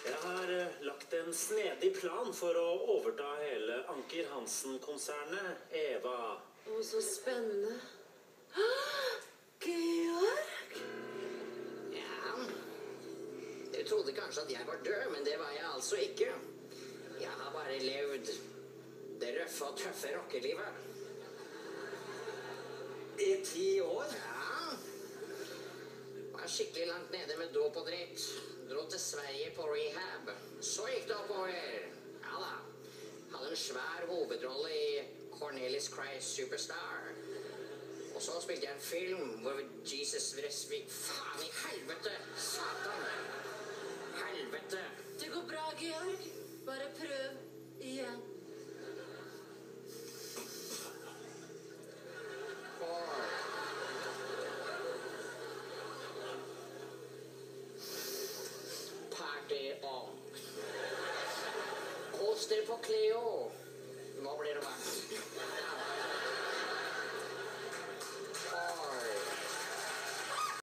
Jeg har lagt en snedig plan for å overta hele Anker Hansen-konsernet, Eva. Å, så spennende. Georg? Ja, dere trodde kanskje at jeg var død, men det var jeg altså ikke. Jeg har bare levd det røffe og tøffe rockelivet. I 10 år? Ja. Var skikkelig langt nede med dåp og dritt. Dro til Sverige på rehab. Så gikk det oppover. Ja da. Hadde en svær hovedrolle i Cornelis Christ Superstar. Og så spilte jeg en film hvor Jesus Vresvik... Faen i helvete! Satan! Helvete! Det går bra, Georg. Bare prøv igjen. Party on. Kos dere på Cleo.